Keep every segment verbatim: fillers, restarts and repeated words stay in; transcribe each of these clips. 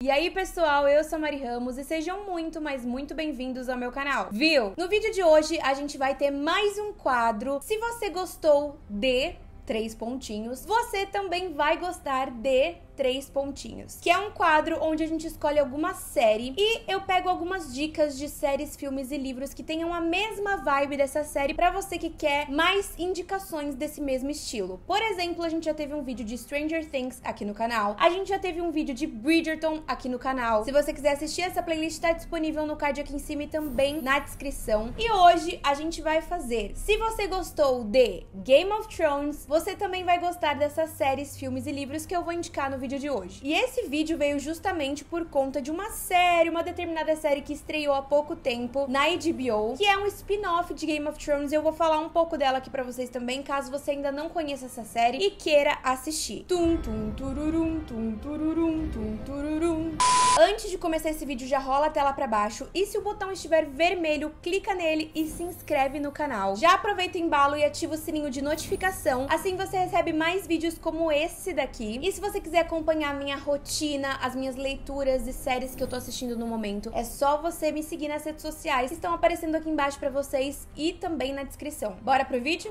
E aí pessoal, eu sou a Mari Ramos e sejam muito, mas muito bem-vindos ao meu canal, viu? No vídeo de hoje a gente vai ter mais um quadro. Se você gostou de três pontinhos, você também vai gostar de três pontinhos, que é um quadro onde a gente escolhe alguma série e eu pego algumas dicas de séries, filmes e livros que tenham a mesma vibe dessa série pra você que quer mais indicações desse mesmo estilo. Por exemplo, a gente já teve um vídeo de Stranger Things aqui no canal, a gente já teve um vídeo de Bridgerton aqui no canal. Se você quiser assistir, essa playlist tá disponível no card aqui em cima e também na descrição. E hoje a gente vai fazer, se você gostou de Game of Thrones, você também vai gostar dessas séries, filmes e livros que eu vou indicar no vídeo vídeo de hoje. E esse vídeo veio justamente por conta de uma série, uma determinada série que estreou há pouco tempo na H B O, que é um spin-off de Game of Thrones. Eu vou falar um pouco dela aqui pra vocês também, caso você ainda não conheça essa série e queira assistir. Tum, tum, tururum, tum, tururum, tum, tururum. Antes de começar esse vídeo, já rola a tela pra baixo e se o botão estiver vermelho, clica nele e se inscreve no canal. Já aproveita o embalo e ativa o sininho de notificação, assim você recebe mais vídeos como esse daqui. E se você quiser acompanhar a minha rotina, as minhas leituras e séries que eu tô assistindo no momento, é só você me seguir nas redes sociais que estão aparecendo aqui embaixo pra vocês e também na descrição. Bora pro vídeo?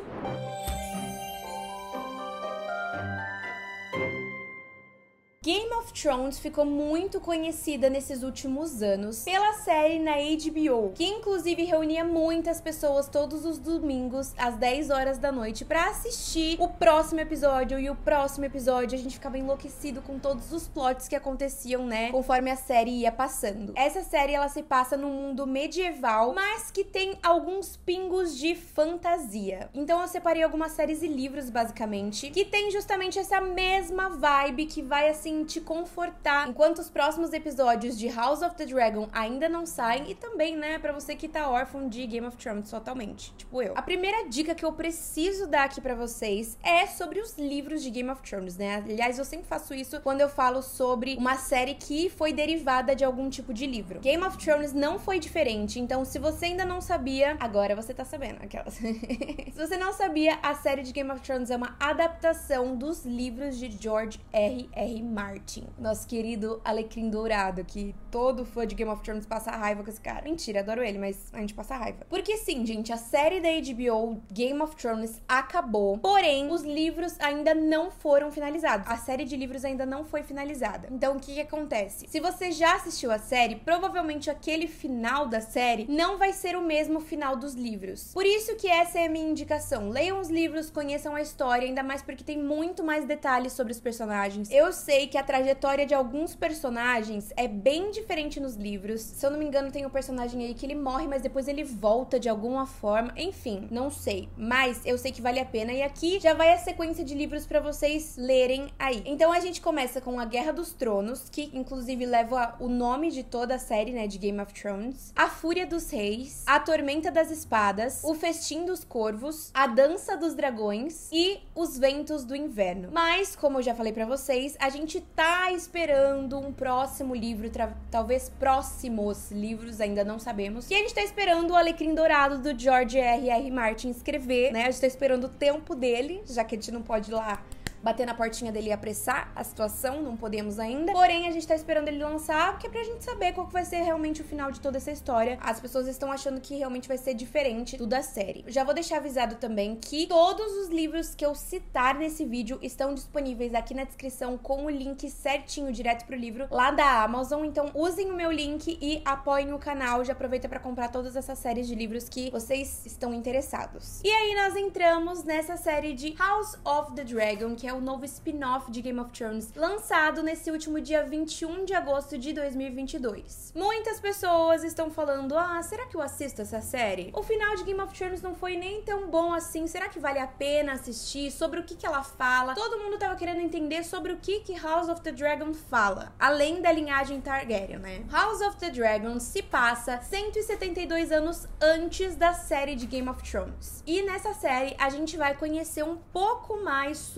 Game of Thrones ficou muito conhecida nesses últimos anos pela série na H B O, que inclusive reunia muitas pessoas todos os domingos às dez horas da noite pra assistir o próximo episódio. E o próximo episódio a gente ficava enlouquecido com todos os plots que aconteciam, né, conforme a série ia passando. Essa série, ela se passa num mundo medieval, mas que tem alguns pingos de fantasia. Então eu separei algumas séries e livros, basicamente, que tem justamente essa mesma vibe, que vai, assim, te confortar enquanto os próximos episódios de House of the Dragon ainda não saem, e também, né, pra você que tá órfão de Game of Thrones totalmente, tipo eu. A primeira dica que eu preciso dar aqui pra vocês é sobre os livros de Game of Thrones, né? Aliás, eu sempre faço isso quando eu falo sobre uma série que foi derivada de algum tipo de livro. Game of Thrones não foi diferente, então se você ainda não sabia, agora você tá sabendo, aquelas. Se você não sabia, a série de Game of Thrones é uma adaptação dos livros de George R R Martin. Martin, nosso querido Alecrim Dourado, que todo fã de Game of Thrones passa raiva com esse cara. Mentira, adoro ele, mas a gente passa raiva. Porque sim, gente, a série da H B O, Game of Thrones, acabou, porém, os livros ainda não foram finalizados. A série de livros ainda não foi finalizada. Então, o que que acontece? Se você já assistiu a série, provavelmente aquele final da série não vai ser o mesmo final dos livros. Por isso que essa é a minha indicação. Leiam os livros, conheçam a história, ainda mais porque tem muito mais detalhes sobre os personagens. Eu sei que que a trajetória de alguns personagens é bem diferente nos livros. Se eu não me engano, tem um personagem aí que ele morre, mas depois ele volta de alguma forma. Enfim, não sei. Mas eu sei que vale a pena. E aqui já vai a sequência de livros pra vocês lerem aí. Então a gente começa com a Guerra dos Tronos, que inclusive leva o nome de toda a série, né, de Game of Thrones. A Fúria dos Reis, a Tormenta das Espadas, o Festim dos Corvos, a Dança dos Dragões e os Ventos do Inverno. Mas, como eu já falei pra vocês, a gente tá esperando um próximo livro, talvez próximos livros, ainda não sabemos. E a gente tá esperando o Alecrim Dourado do George R R Martin escrever, né? A gente tá esperando o tempo dele, já que a gente não pode ir lá bater na portinha dele e apressar a situação, não podemos ainda. Porém, a gente tá esperando ele lançar, porque é pra gente saber qual que vai ser realmente o final de toda essa história. As pessoas estão achando que realmente vai ser diferente do da série. Já vou deixar avisado também que todos os livros que eu citar nesse vídeo estão disponíveis aqui na descrição com o link certinho, direto pro livro, lá da Amazon. Então, usem o meu link e apoiem o canal. Já aproveita pra comprar todas essas séries de livros que vocês estão interessados. E aí, nós entramos nessa série de House of the Dragon, que é o novo spin-off de Game of Thrones, lançado nesse último dia vinte e um de agosto de dois mil e vinte e dois. Muitas pessoas estão falando, ah, será que eu assisto essa série? O final de Game of Thrones não foi nem tão bom assim, será que vale a pena assistir? Sobre o que que ela fala? Todo mundo tava querendo entender sobre o que que House of the Dragon fala, além da linhagem Targaryen, né? House of the Dragon se passa cento e setenta e dois anos antes da série de Game of Thrones. E nessa série, a gente vai conhecer um pouco mais sobre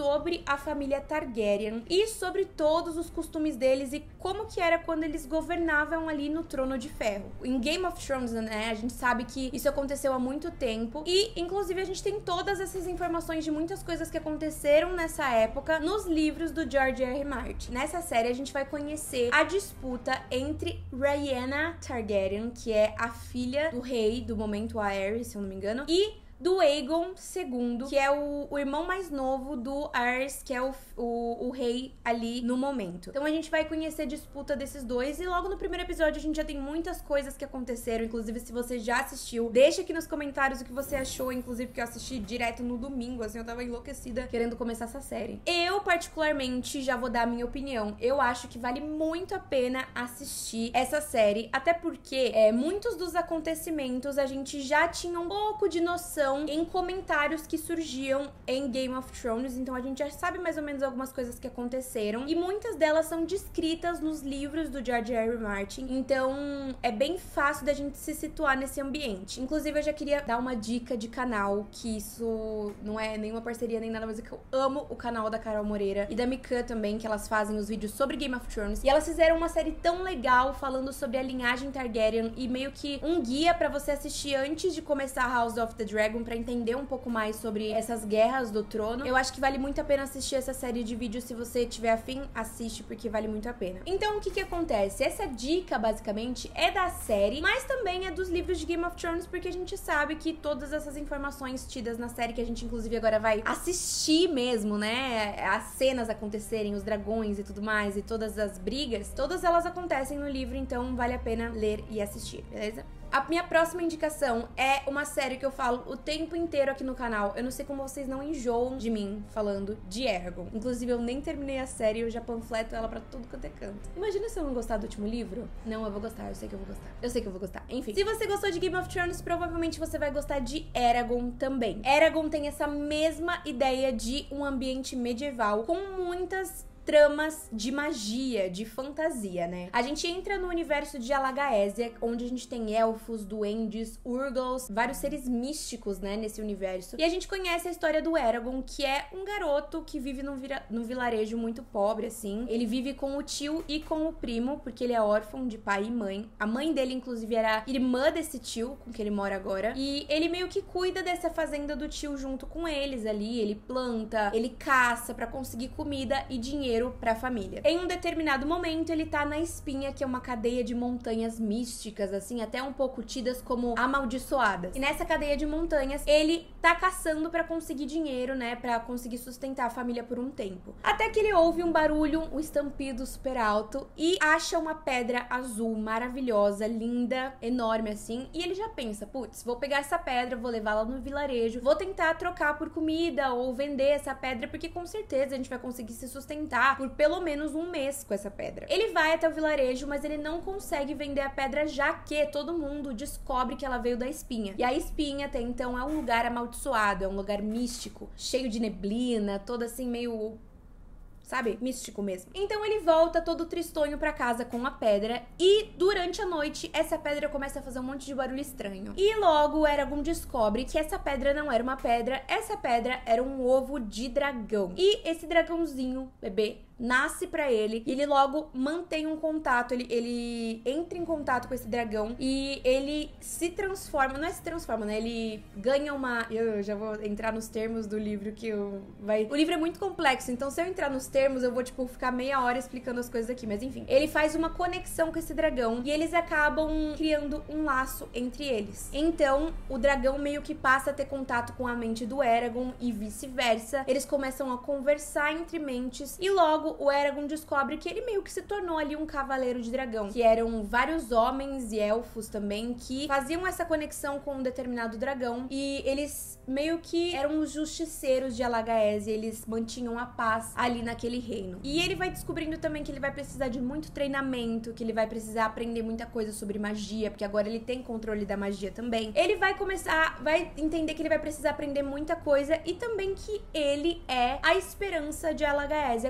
a família Targaryen e sobre todos os costumes deles e como que era quando eles governavam ali no Trono de Ferro. Em Game of Thrones, né, a gente sabe que isso aconteceu há muito tempo e, inclusive, a gente tem todas essas informações de muitas coisas que aconteceram nessa época nos livros do George R. R. Martin. Nessa série, a gente vai conhecer a disputa entre Rhaena Targaryen, que é a filha do rei do momento Aerys, se eu não me engano, e do Aegon segundo, que é o, o irmão mais novo do Aerys, que é o, o, o rei ali no momento. Então a gente vai conhecer a disputa desses dois e logo no primeiro episódio a gente já tem muitas coisas que aconteceram, inclusive se você já assistiu, deixa aqui nos comentários o que você achou, inclusive porque eu assisti direto no domingo, assim, eu tava enlouquecida querendo começar essa série. Eu, particularmente, já vou dar a minha opinião. Eu acho que vale muito a pena assistir essa série, até porque é, muitos dos acontecimentos a gente já tinha um pouco de noção em comentários que surgiam em Game of Thrones, então a gente já sabe mais ou menos algumas coisas que aconteceram e muitas delas são descritas nos livros do George R. R. Martin, então é bem fácil da gente se situar nesse ambiente. Inclusive eu já queria dar uma dica de canal, que isso não é nenhuma parceria nem nada, mas é que eu amo o canal da Carol Moreira e da Mikan também, que elas fazem os vídeos sobre Game of Thrones, e elas fizeram uma série tão legal falando sobre a linhagem Targaryen e meio que um guia pra você assistir antes de começar House of the Dragon, pra entender um pouco mais sobre essas guerras do trono. Eu acho que vale muito a pena assistir essa série de vídeos. Se você tiver afim, assiste, porque vale muito a pena. Então, o que que acontece? Essa dica, basicamente, é da série, mas também é dos livros de Game of Thrones, porque a gente sabe que todas essas informações tidas na série, que a gente, inclusive, agora vai assistir mesmo, né? As cenas acontecerem, os dragões e tudo mais, e todas as brigas, todas elas acontecem no livro, então vale a pena ler e assistir, beleza? A minha próxima indicação é uma série que eu falo o tempo inteiro aqui no canal. Eu não sei como vocês não enjoam de mim falando de Eragon. Inclusive, eu nem terminei a série e eu já panfleto ela pra tudo quanto é canto. Imagina se eu não gostar do último livro. Não, eu vou gostar, eu sei que eu vou gostar. Eu sei que eu vou gostar. Enfim, se você gostou de Game of Thrones, provavelmente você vai gostar de Eragon também. Eragon tem essa mesma ideia de um ambiente medieval com muitas tramas de magia, de fantasia, né? A gente entra no universo de Alagaésia, onde a gente tem elfos, duendes, urgals, vários seres místicos, né, nesse universo. E a gente conhece a história do Eragon, que é um garoto que vive num, vira... num vilarejo muito pobre, assim. Ele vive com o tio e com o primo, porque ele é órfão de pai e mãe. A mãe dele, inclusive, era irmã desse tio, com que ele mora agora. E ele meio que cuida dessa fazenda do tio junto com eles ali. Ele planta, ele caça pra conseguir comida e dinheiro pra família. Em um determinado momento, ele tá na Espinha, que é uma cadeia de montanhas místicas, assim, até um pouco tidas como amaldiçoadas. E nessa cadeia de montanhas, ele tá caçando pra conseguir dinheiro, né, pra conseguir sustentar a família por um tempo. Até que ele ouve um barulho, um estampido super alto e acha uma pedra azul maravilhosa, linda, enorme assim, e ele já pensa, putz, vou pegar essa pedra, vou levá-la no vilarejo, vou tentar trocar por comida ou vender essa pedra, porque com certeza a gente vai conseguir se sustentar por pelo menos um mês com essa pedra. Ele vai até o vilarejo, mas ele não consegue vender a pedra, já que todo mundo descobre que ela veio da Espinha. E a Espinha, até então, é um lugar amaldiçoado, é um lugar místico, cheio de neblina, todo assim meio... sabe? Místico mesmo. Então ele volta todo tristonho pra casa com a pedra e durante a noite essa pedra começa a fazer um monte de barulho estranho. E logo o Eragon descobre que essa pedra não era uma pedra, essa pedra era um ovo de dragão. E esse dragãozinho, bebê, nasce pra ele e ele logo mantém um contato, ele, ele entra em contato com esse dragão e ele se transforma, não é se transforma, né? Ele ganha uma... Eu já vou entrar nos termos do livro que eu... vai... O livro é muito complexo, então se eu entrar nos termos eu vou, tipo, ficar meia hora explicando as coisas aqui, mas enfim. Ele faz uma conexão com esse dragão e eles acabam criando um laço entre eles. Então, o dragão meio que passa a ter contato com a mente do Eragon e vice-versa. Eles começam a conversar entre mentes e logo o Eragon descobre que ele meio que se tornou ali um cavaleiro de dragão, que eram vários homens e elfos também que faziam essa conexão com um determinado dragão e eles meio que eram os justiceiros de Alagaésia, eles mantinham a paz ali naquele reino. E ele vai descobrindo também que ele vai precisar de muito treinamento, que ele vai precisar aprender muita coisa sobre magia, porque agora ele tem controle da magia também. Ele vai começar, vai entender que ele vai precisar aprender muita coisa e também que ele é a esperança de Alagaésia contra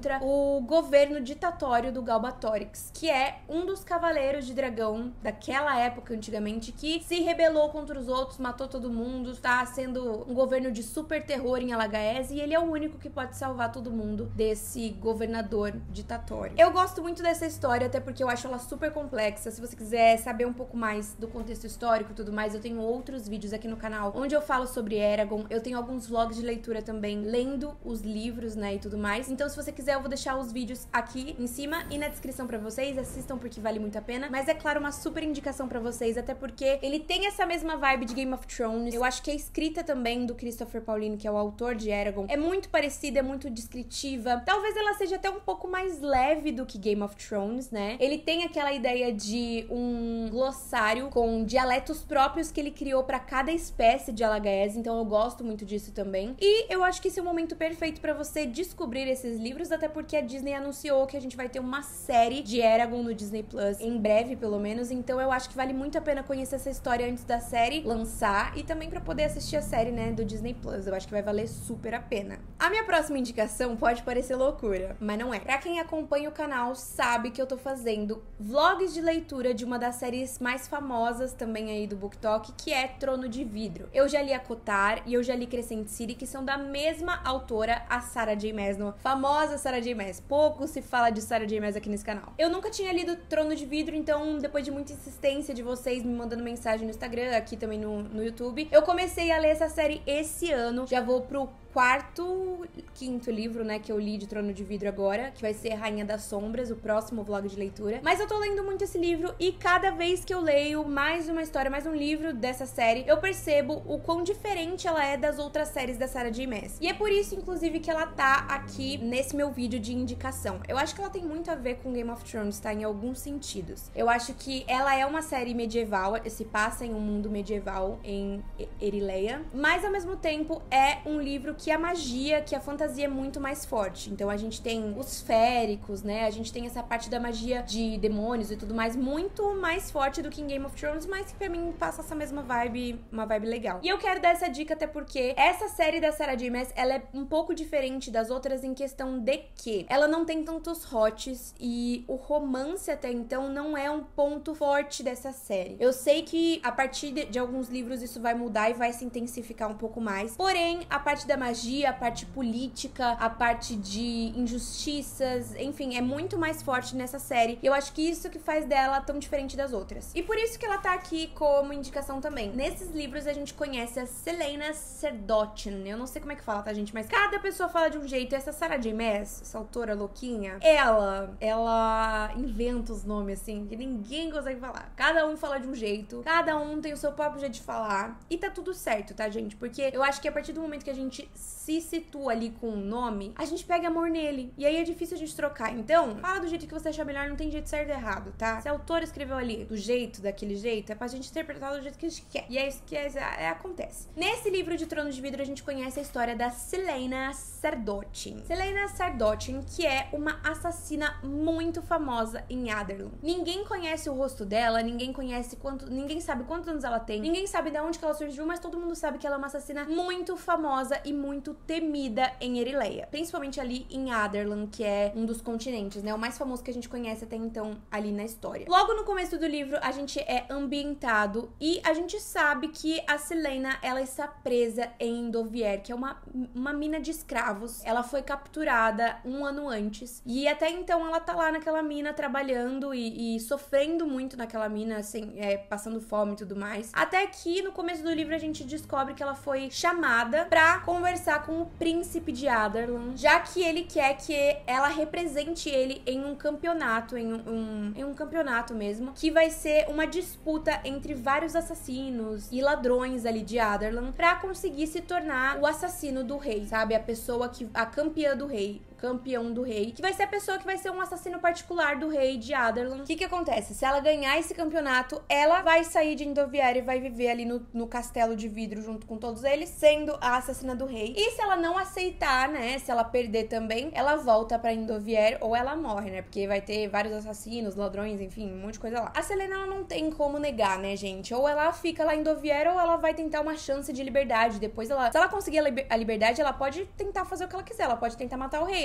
contra o governo ditatório do Galbatorix, que é um dos cavaleiros de dragão daquela época antigamente, que se rebelou contra os outros, matou todo mundo, tá sendo um governo de super terror em Alagaës, e ele é o único que pode salvar todo mundo desse governador ditatório. Eu gosto muito dessa história, até porque eu acho ela super complexa. Se você quiser saber um pouco mais do contexto histórico e tudo mais, eu tenho outros vídeos aqui no canal onde eu falo sobre Eragon. Eu tenho alguns vlogs de leitura também, lendo os livros, né, e tudo mais. Então, se você quiser, eu vou deixar os vídeos aqui em cima e na descrição pra vocês. Assistam porque vale muito a pena. Mas é claro, uma super indicação pra vocês, até porque ele tem essa mesma vibe de Game of Thrones. Eu acho que a escrita também do Christopher Paolini, que é o autor de Eragon, é muito parecida, é muito descritiva. Talvez ela seja até um pouco mais leve do que Game of Thrones, né? Ele tem aquela ideia de um glossário com dialetos próprios que ele criou pra cada espécie de Alagaës, então eu gosto muito disso também. E eu acho que esse é o momento perfeito pra você descobrir esses livros, até porque a Disney anunciou que a gente vai ter uma série de Eragon no Disney Plus, em breve pelo menos, então eu acho que vale muito a pena conhecer essa história antes da série lançar e também pra poder assistir a série, né, do Disney Plus. Eu acho que vai valer super a pena. A minha próxima indicação pode parecer loucura, mas não é. Pra quem acompanha o canal sabe que eu tô fazendo vlogs de leitura de uma das séries mais famosas também aí do BookTok, que é Trono de Vidro. Eu já li a Kotar e eu já li Crescent City, que são da mesma autora, a Sarah J Maas, famosa Sarah J Maas. Pouco se fala de Sarah J Maas aqui nesse canal. Eu nunca tinha lido Trono de Vidro, então depois de muita insistência de vocês me mandando mensagem no Instagram, aqui também no, no YouTube, eu comecei a ler essa série esse ano. Já vou pro quarto, quinto livro, né, que eu li de Trono de Vidro agora, que vai ser Rainha das Sombras, o próximo vlog de leitura. Mas eu tô lendo muito esse livro e cada vez que eu leio mais uma história, mais um livro dessa série, eu percebo o quão diferente ela é das outras séries da Sarah J Maas. E é por isso, inclusive, que ela tá aqui nesse meu vídeo de indicação. Eu acho que ela tem muito a ver com Game of Thrones, tá? Em alguns sentidos. Eu acho que ela é uma série medieval, se passa em um mundo medieval em Erileia, mas ao mesmo tempo é um livro que a magia, que a fantasia é muito mais forte. Então a gente tem os féricos, né? A gente tem essa parte da magia de demônios e tudo mais muito mais forte do que em Game of Thrones, mas que pra mim passa essa mesma vibe, uma vibe legal. E eu quero dar essa dica até porque essa série da Sarah J Maas, ela é um pouco diferente das outras em questão de que ela não tem tantos hots e o romance até então não é um ponto forte dessa série. Eu sei que a partir de, de alguns livros isso vai mudar e vai se intensificar um pouco mais, porém a parte da magia, a parte política, a parte de injustiças, enfim, é muito mais forte nessa série. E eu acho que isso que faz dela tão diferente das outras. E por isso que ela tá aqui como indicação também. Nesses livros a gente conhece a Celaena Sardochen. Eu não sei como é que fala, tá, gente? Mas cada pessoa fala de um jeito. Essa Sarah J Maas, essa autora louquinha, ela, ela inventa os nomes, assim, que ninguém consegue falar. Cada um fala de um jeito, cada um tem o seu próprio jeito de falar. E tá tudo certo, tá, gente? Porque eu acho que a partir do momento que a gente se situa ali com um nome, a gente pega amor nele. E aí é difícil a gente trocar. Então, fala do jeito que você achar melhor, não tem jeito certo e errado, tá? Se a autora escreveu ali do jeito, daquele jeito, é pra gente interpretar do jeito que a gente quer. E é isso que é, é, acontece. Nesse livro de Trono de Vidro, a gente conhece a história da Celaena Sardochen. Celaena Sardochen, que é uma assassina muito famosa em Adarlan. Ninguém conhece o rosto dela, ninguém conhece quanto, ninguém sabe quantos anos ela tem, ninguém sabe de onde que ela surgiu, mas todo mundo sabe que ela é uma assassina muito famosa e muito temida em Erileia, principalmente ali em Adarlan, que é um dos continentes, né, o mais famoso que a gente conhece até então ali na história. Logo no começo do livro, a gente é ambientado e a gente sabe que a Celaena, ela está presa em Endovier, que é uma, uma mina de escravos. Ela foi capturada um ano antes e até então ela tá lá naquela mina trabalhando e, e sofrendo muito naquela mina, assim, é, passando fome e tudo mais. Até que no começo do livro a gente descobre que ela foi chamada pra conversar com o príncipe de Adarlan, já que ele quer que ela represente ele em um campeonato, em um, um, em um campeonato mesmo, que vai ser uma disputa entre vários assassinos e ladrões ali de Adarlan pra conseguir se tornar o assassino do rei, sabe? A pessoa que, a campeã do rei, campeão do rei, que vai ser a pessoa que vai ser um assassino particular do rei de Adarlan. O que que acontece? Se ela ganhar esse campeonato, ela vai sair de Endovier e vai viver ali no, no castelo de vidro junto com todos eles, sendo a assassina do rei. E se ela não aceitar, né, se ela perder também, ela volta pra Endovier ou ela morre, né, porque vai ter vários assassinos, ladrões, enfim, um monte de coisa lá. A Celaena, ela não tem como negar, né, gente? Ou ela fica lá em Endovier ou ela vai tentar uma chance de liberdade. Depois ela, se ela conseguir a liberdade, ela pode tentar fazer o que ela quiser, ela pode tentar matar o rei,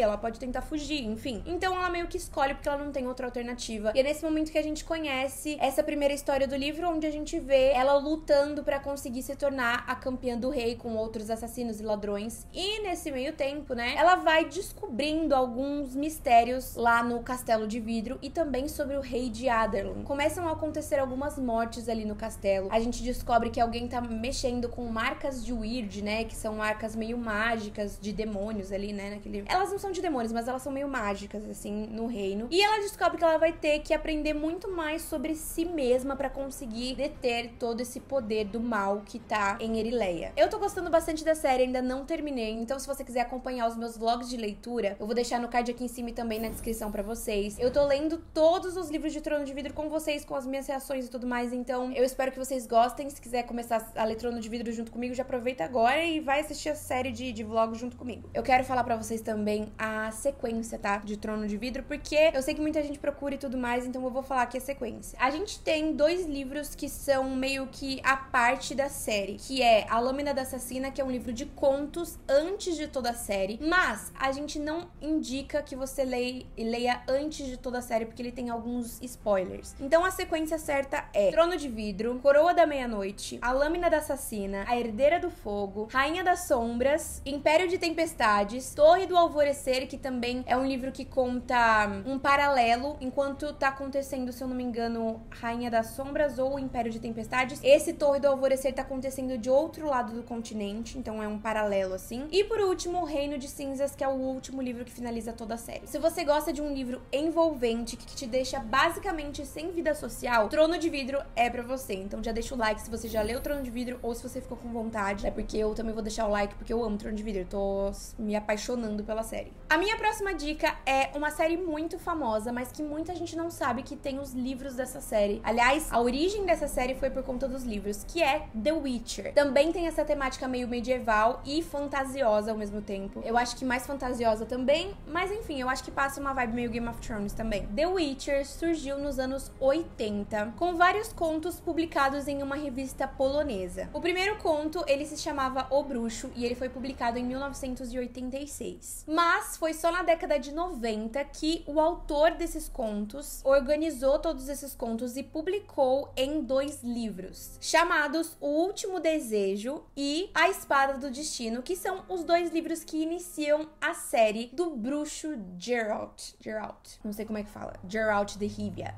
ela pode tentar fugir, enfim. Então ela meio que escolhe porque ela não tem outra alternativa. E é nesse momento que a gente conhece essa primeira história do livro, onde a gente vê ela lutando pra conseguir se tornar a campeã do rei com outros assassinos e ladrões. E nesse meio tempo, né, ela vai descobrindo alguns mistérios lá no Castelo de Vidro e também sobre o rei de Adarlan. Começam a acontecer algumas mortes ali no castelo. A gente descobre que alguém tá mexendo com marcas de Weird, né, que são marcas meio mágicas de demônios ali, né, naquele... Elas não são de demônios, mas elas são meio mágicas, assim, no reino. E ela descobre que ela vai ter que aprender muito mais sobre si mesma pra conseguir deter todo esse poder do mal que tá em Erileia. Eu tô gostando bastante da série, ainda não terminei, então se você quiser acompanhar os meus vlogs de leitura, eu vou deixar no card aqui em cima e também na descrição pra vocês. Eu tô lendo todos os livros de Trono de Vidro com vocês, com as minhas reações e tudo mais, então eu espero que vocês gostem. Se quiser começar a ler Trono de Vidro junto comigo, já aproveita agora e vai assistir a série de, de vlogs junto comigo. Eu quero falar pra vocês também a sequência, tá? De Trono de Vidro, porque eu sei que muita gente procura e tudo mais, então eu vou falar aqui a sequência. A gente tem dois livros que são meio que a parte da série, que é A Lâmina da Assassina, que é um livro de contos antes de toda a série, mas a gente não indica que você leia, leia antes de toda a série, porque ele tem alguns spoilers. Então a sequência certa é Trono de Vidro, Coroa da Meia-Noite, A Lâmina da Assassina, A Herdeira do Fogo, Rainha das Sombras, Império de Tempestades, Torre do Alvorecer, que também é um livro que conta um paralelo enquanto tá acontecendo, se eu não me engano, Rainha das Sombras ou Império de Tempestades. Esse Torre do Alvorecer tá acontecendo de outro lado do continente, então é um paralelo assim. E por último, Reino de Cinzas, que é o último livro que finaliza toda a série. Se você gosta de um livro envolvente, que te deixa basicamente sem vida social, Trono de Vidro é pra você. Então já deixa o like se você já leu Trono de Vidro ou se você ficou com vontade. É porque eu também vou deixar o like, porque eu amo Trono de Vidro. Eu tô me apaixonando pela série. A minha próxima dica é uma série muito famosa, mas que muita gente não sabe que tem os livros dessa série. Aliás, a origem dessa série foi por conta dos livros, que é The Witcher. Também tem essa temática meio medieval e fantasiosa ao mesmo tempo. Eu acho que mais fantasiosa também, mas enfim, eu acho que passa uma vibe meio Game of Thrones também. The Witcher surgiu nos anos oitenta, com vários contos publicados em uma revista polonesa. O primeiro conto, ele se chamava O Bruxo, e ele foi publicado em mil novecentos e oitenta e seis. Mas foi só na década de noventa que o autor desses contos organizou todos esses contos e publicou em dois livros, chamados O Último Desejo e A Espada do Destino, que são os dois livros que iniciam a série do bruxo Geralt. Geralt. Não sei como é que fala. Geralt de Rivia.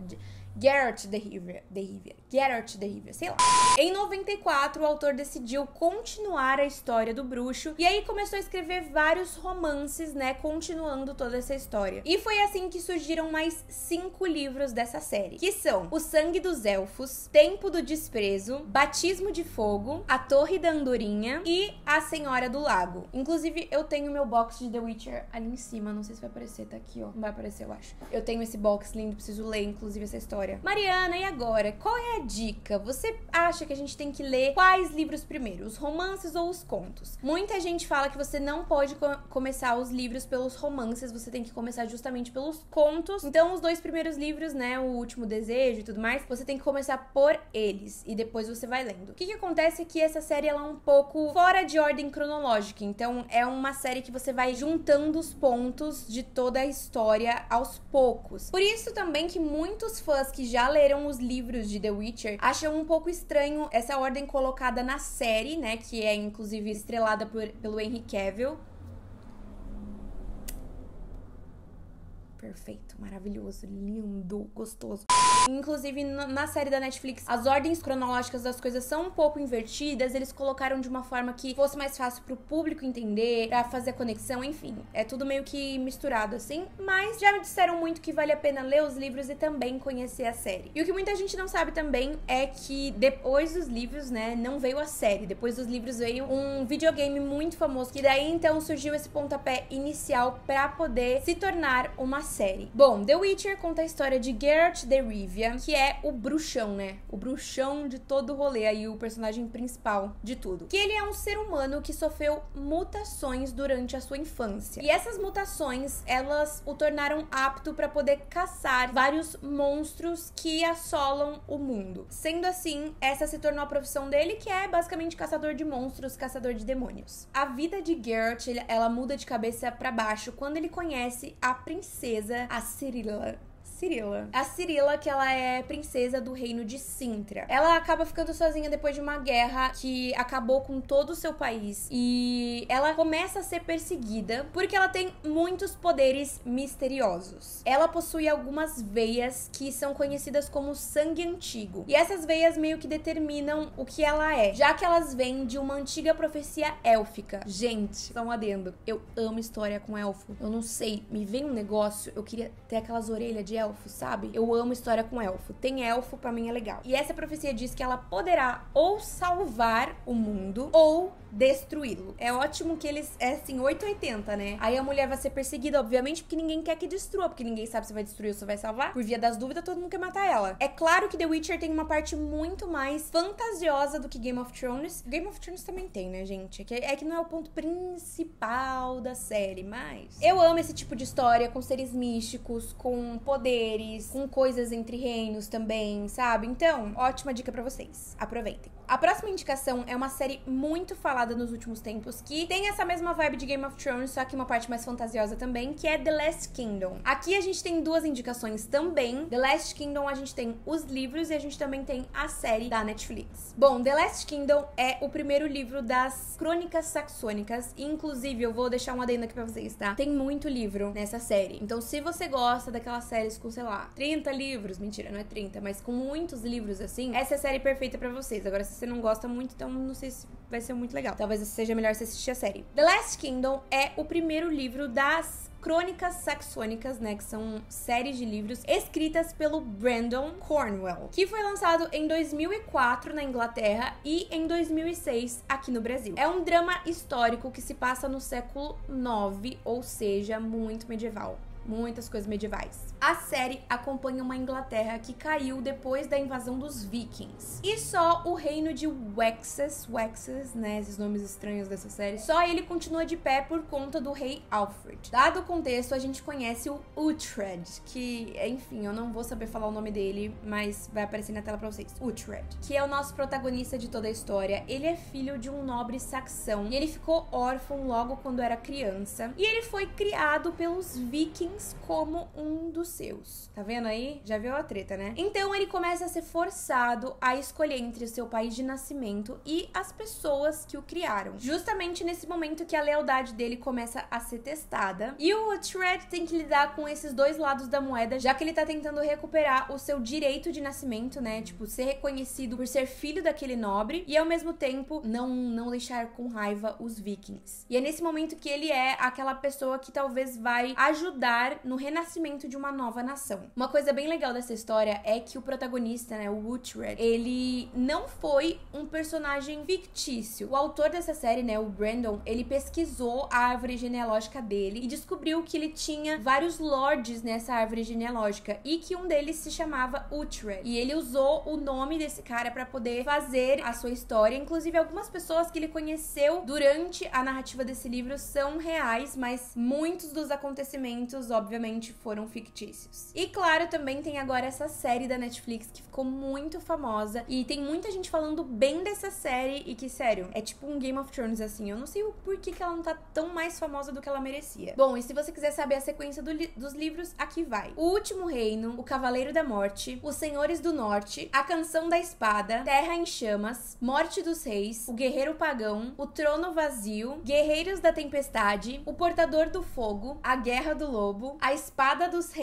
Geralt de Rivia, de Rivia, Geralt de Rivia, sei lá. Em noventa e quatro, o autor decidiu continuar a história do bruxo e aí começou a escrever vários romances, né, continuando toda essa história. E foi assim que surgiram mais cinco livros dessa série, que são O Sangue dos Elfos, Tempo do Desprezo, Batismo de Fogo, A Torre da Andorinha e A Senhora do Lago. Inclusive, eu tenho meu box de The Witcher ali em cima, não sei se vai aparecer, tá aqui, ó. Não vai aparecer, eu acho. Eu tenho esse box lindo, preciso ler, inclusive, essa história. Mariana, e agora? Qual é a dica? Você acha que a gente tem que ler quais livros primeiro? Os romances ou os contos? Muita gente fala que você não pode co começar os livros pelos romances, você tem que começar justamente pelos contos. Então, os dois primeiros livros, né, O Último Desejo e tudo mais, você tem que começar por eles e depois você vai lendo. O que que acontece é que essa série, ela é um pouco fora de ordem cronológica, então é uma série que você vai juntando os pontos de toda a história aos poucos. Por isso também que muitos fãs que já leram os livros de The Witcher acham um pouco estranho essa ordem colocada na série, né, que é inclusive estrelada por, pelo Henry Cavill. Perfeito, maravilhoso, lindo, gostoso. Inclusive, na série da Netflix, as ordens cronológicas das coisas são um pouco invertidas. Eles colocaram de uma forma que fosse mais fácil pro público entender, pra fazer a conexão, enfim. É tudo meio que misturado, assim. Mas já me disseram muito que vale a pena ler os livros e também conhecer a série. E o que muita gente não sabe também é que depois dos livros, né, não veio a série. Depois dos livros veio um videogame muito famoso, que daí, então, surgiu esse pontapé inicial pra poder se tornar uma série. série. Bom, The Witcher conta a história de Geralt de Rivia, que é o bruxão, né? O bruxão de todo o rolê aí, o personagem principal de tudo. Que ele é um ser humano que sofreu mutações durante a sua infância. E essas mutações, elas o tornaram apto para poder caçar vários monstros que assolam o mundo. Sendo assim, essa se tornou a profissão dele, que é basicamente caçador de monstros, caçador de demônios. A vida de Geralt, ela muda de cabeça para baixo quando ele conhece a princesa, a Cirilla. Cirilla. A Cirilla, que ela é princesa do reino de Cintra. Ela acaba ficando sozinha depois de uma guerra que acabou com todo o seu país. E ela começa a ser perseguida porque ela tem muitos poderes misteriosos. Ela possui algumas veias que são conhecidas como sangue antigo. E essas veias meio que determinam o que ela é, já que elas vêm de uma antiga profecia élfica. Gente, só um adendo. Eu amo história com elfo. Eu não sei, me vem um negócio, eu queria ter aquelas orelhas de elfo, sabe? Eu amo história com elfo. Tem elfo, pra mim é legal. E essa profecia diz que ela poderá ou salvar o mundo ou destruí-lo. É ótimo que eles, é assim, oito ou oitenta, né? Aí a mulher vai ser perseguida, obviamente, porque ninguém quer que destrua, porque ninguém sabe se vai destruir ou se vai salvar. Por via das dúvidas, todo mundo quer matar ela. É claro que The Witcher tem uma parte muito mais fantasiosa do que Game of Thrones. Game of Thrones também tem, né, gente? É que, é que não é o ponto principal da série, mas... eu amo esse tipo de história com seres místicos, com poderes, com coisas entre reinos também, sabe? Então, ótima dica pra vocês. Aproveitem. A próxima indicação é uma série muito falada nos últimos tempos, que tem essa mesma vibe de Game of Thrones, só que uma parte mais fantasiosa também, que é The Last Kingdom. Aqui a gente tem duas indicações também. The Last Kingdom, a gente tem os livros e a gente também tem a série da Netflix. Bom, The Last Kingdom é o primeiro livro das Crônicas Saxônicas, e inclusive eu vou deixar um adendo aqui pra vocês, tá? Tem muito livro nessa série. Então, se você gosta daquelas séries com, sei lá, trinta livros, mentira, não é trinta, mas com muitos livros assim, essa é a série perfeita pra vocês. Agora, se você não gosta muito, então não sei se vai ser muito legal. Talvez seja melhor você assistir a série. The Last Kingdom é o primeiro livro das Crônicas Saxônicas, né, que são séries de livros escritas pelo Brandon Cornwell, que foi lançado em dois mil e quatro na Inglaterra e em dois mil e seis aqui no Brasil. É um drama histórico que se passa no século nove, ou seja, muito medieval. Muitas coisas medievais. A série acompanha uma Inglaterra que caiu depois da invasão dos vikings. E só o reino de Wessex, Wessex, né, esses nomes estranhos dessa série, só ele continua de pé por conta do rei Alfred. Dado o contexto, a gente conhece o Uhtred, que, enfim, eu não vou saber falar o nome dele, mas vai aparecer na tela pra vocês. Uhtred, que é o nosso protagonista de toda a história. Ele é filho de um nobre saxão e ele ficou órfão logo quando era criança. E ele foi criado pelos vikings como um dos seus. Tá vendo aí? Já viu a treta, né? Então ele começa a ser forçado a escolher entre o seu país de nascimento e as pessoas que o criaram. Justamente nesse momento que a lealdade dele começa a ser testada. E o Uhtred tem que lidar com esses dois lados da moeda, já que ele tá tentando recuperar o seu direito de nascimento, né? Tipo, ser reconhecido por ser filho daquele nobre e ao mesmo tempo não, não deixar com raiva os vikings. E é nesse momento que ele é aquela pessoa que talvez vai ajudar no renascimento de uma nova nação. Uma coisa bem legal dessa história é que o protagonista, né, o Uhtred, ele não foi um personagem fictício. O autor dessa série, né, o Brandon, ele pesquisou a árvore genealógica dele e descobriu que ele tinha vários lords nessa árvore genealógica e que um deles se chamava Uhtred. E ele usou o nome desse cara para poder fazer a sua história. Inclusive, algumas pessoas que ele conheceu durante a narrativa desse livro são reais, mas muitos dos acontecimentos obviamente foram fictícios. E claro, também tem agora essa série da Netflix que ficou muito famosa e tem muita gente falando bem dessa série e que, sério, é tipo um Game of Thrones assim. Eu não sei o porquê que ela não tá tão mais famosa do que ela merecia. Bom, e se você quiser saber a sequência do li dos livros, aqui vai. O Último Reino, O Cavaleiro da Morte, Os Senhores do Norte, A Canção da Espada, Terra em Chamas, Morte dos Reis, O Guerreiro Pagão, O Trono Vazio, Guerreiros da Tempestade, O Portador do Fogo, A Guerra do Lobo, A Espada dos Reis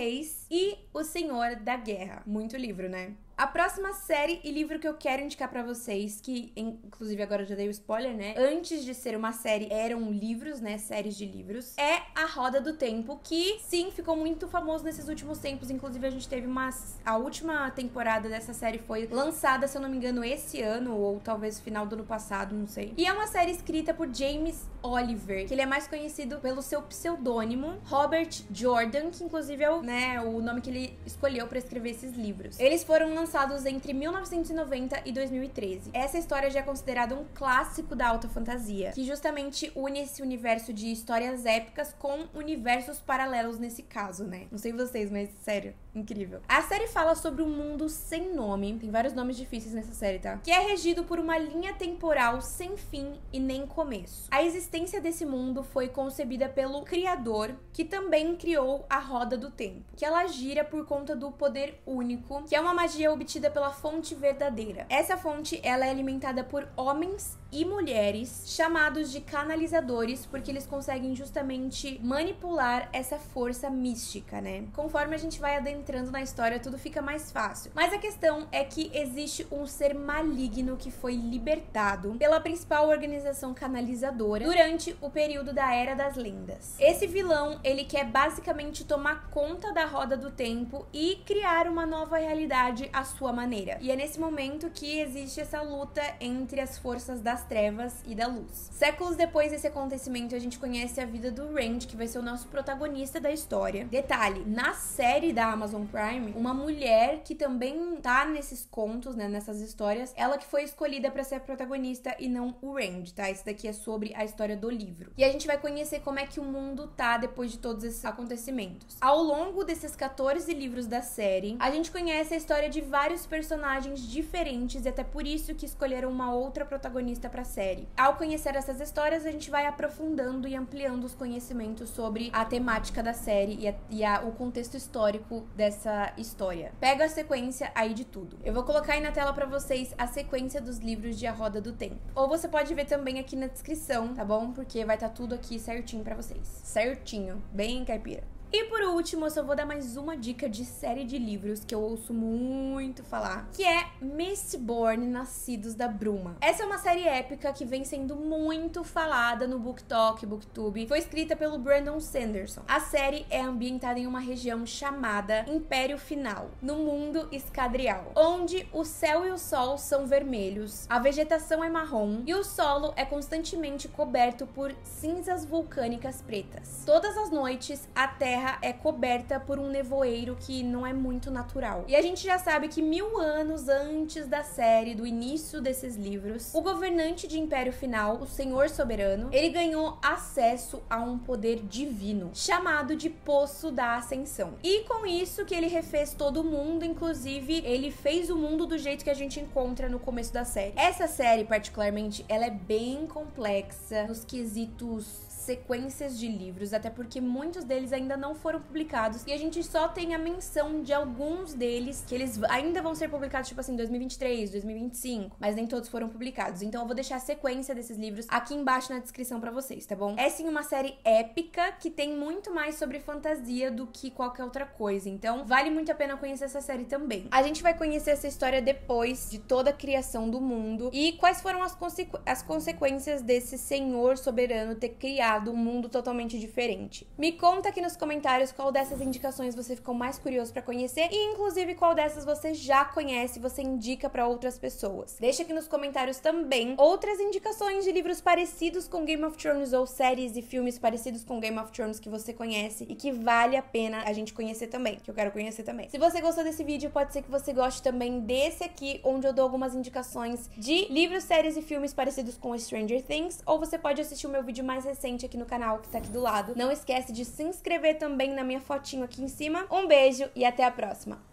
e O Senhor da Guerra. Muito livro, né? A próxima série e livro que eu quero indicar pra vocês, que inclusive agora eu já dei o spoiler, né? Antes de ser uma série, eram livros, né? Séries de livros. É A Roda do Tempo, que sim, ficou muito famoso nesses últimos tempos. Inclusive a gente teve uma... A última temporada dessa série foi lançada, se eu não me engano, esse ano, ou talvez final do ano passado, não sei. E é uma série escrita por James Oliver, que ele é mais conhecido pelo seu pseudônimo Robert Jordan, que inclusive é o, né, o nome que ele escolheu pra escrever esses livros. Eles foram lançados lançados entre mil novecentos e noventa e dois mil e treze. Essa história já é considerada um clássico da alta fantasia, que justamente une esse universo de histórias épicas com universos paralelos nesse caso, né? Não sei vocês, mas sério, incrível. A série fala sobre um mundo sem nome, tem vários nomes difíceis nessa série, tá? Que é regido por uma linha temporal sem fim e nem começo. A existência desse mundo foi concebida pelo Criador, que também criou a Roda do Tempo, que ela gira por conta do poder único, que é uma magia obtida pela fonte verdadeira. Essa fonte, ela é alimentada por homens e mulheres chamados de canalizadores, porque eles conseguem justamente manipular essa força mística, né? Conforme a gente vai adentrando na história, tudo fica mais fácil. Mas a questão é que existe um ser maligno que foi libertado pela principal organização canalizadora durante o período da Era das Lendas. Esse vilão, ele quer basicamente tomar conta da Roda do Tempo e criar uma nova realidade à sua maneira. E é nesse momento que existe essa luta entre as forças das trevas e da luz. Séculos depois desse acontecimento, a gente conhece a vida do Rand, que vai ser o nosso protagonista da história. Detalhe, na série da Amazon Prime, uma mulher que também tá nesses contos, né, nessas histórias, ela que foi escolhida pra ser a protagonista e não o Rand, tá? Esse daqui é sobre a história do livro. E a gente vai conhecer como é que o mundo tá depois de todos esses acontecimentos. Ao longo desses quatorze livros da série, a gente conhece a história de vários personagens diferentes e até por isso que escolheram uma outra protagonista pra série. Ao conhecer essas histórias, a gente vai aprofundando e ampliando os conhecimentos sobre a temática da série e, a, e a, o contexto histórico dessa história. Pega a sequência aí de tudo. Eu vou colocar aí na tela pra vocês a sequência dos livros de A Roda do Tempo. Ou você pode ver também aqui na descrição, tá bom? Porque vai estar tá tudo aqui certinho pra vocês. Certinho. Bem caipira. E por último, eu só vou dar mais uma dica de série de livros que eu ouço muito falar, que é Mistborn, Nascidos da Bruma. Essa é uma série épica que vem sendo muito falada no BookTok, BookTube. Foi escrita pelo Brandon Sanderson. A série é ambientada em uma região chamada Império Final, no mundo Escadrial, onde o céu e o sol são vermelhos, a vegetação é marrom e o solo é constantemente coberto por cinzas vulcânicas pretas. Todas as noites, a Terra é coberta por um nevoeiro que não é muito natural. E a gente já sabe que mil anos antes da série, do início desses livros, o governante de Império Final, o Senhor Soberano, ele ganhou acesso a um poder divino, chamado de Poço da Ascensão. E com isso que ele refez todo o mundo, inclusive ele fez o mundo do jeito que a gente encontra no começo da série. Essa série, particularmente, ela é bem complexa nos quesitos sequências de livros, até porque muitos deles ainda não foram publicados e a gente só tem a menção de alguns deles que eles ainda vão ser publicados, tipo assim, dois mil e vinte e três, dois mil e vinte e cinco, mas nem todos foram publicados. Então eu vou deixar a sequência desses livros aqui embaixo na descrição pra vocês, tá bom? É sim uma série épica que tem muito mais sobre fantasia do que qualquer outra coisa, então vale muito a pena conhecer essa série também. A gente vai conhecer essa história depois de toda a criação do mundo e quais foram as, consequ as consequências desse Senhor Soberano ter criado um mundo totalmente diferente. Me conta aqui nos comentários qual dessas indicações você ficou mais curioso pra conhecer e inclusive qual dessas você já conhece e você indica pra outras pessoas. Deixa aqui nos comentários também outras indicações de livros parecidos com Game of Thrones ou séries e filmes parecidos com Game of Thrones que você conhece e que vale a pena a gente conhecer também, que eu quero conhecer também. Se você gostou desse vídeo, pode ser que você goste também desse aqui, onde eu dou algumas indicações de livros, séries e filmes parecidos com Stranger Things, ou você pode assistir o meu vídeo mais recente aqui no canal, que tá aqui do lado. Não esquece de se inscrever também na minha fotinho aqui em cima. Um beijo e até a próxima!